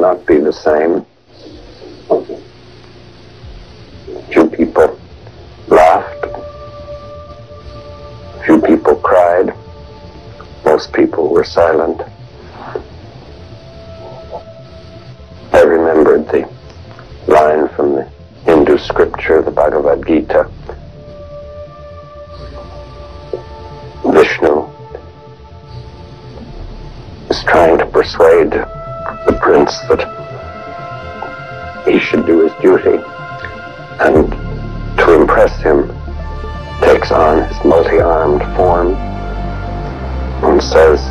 not be the same. Few people laughed. Few people cried. Most people were silent. I remembered the line from the Hindu scripture, the Bhagavad Gita. Vishnu is trying to persuade the prince that he should do his duty, and to impress him takes on his multi-armed form and says,